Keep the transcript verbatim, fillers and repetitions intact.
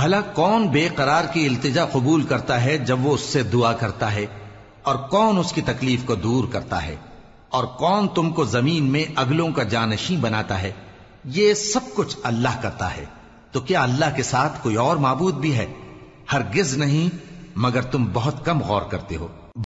भला कौन बेकरार की इल्तिजा कबूल करता है जब वो उससे दुआ करता है, और कौन उसकी तकलीफ को दूर करता है, और कौन तुमको जमीन में अगलों का जानशी बनाता है। ये सब कुछ अल्लाह करता है। तो क्या अल्लाह के साथ कोई और माबूद भी है? हरगिज नहीं, मगर तुम बहुत कम गौर करते हो।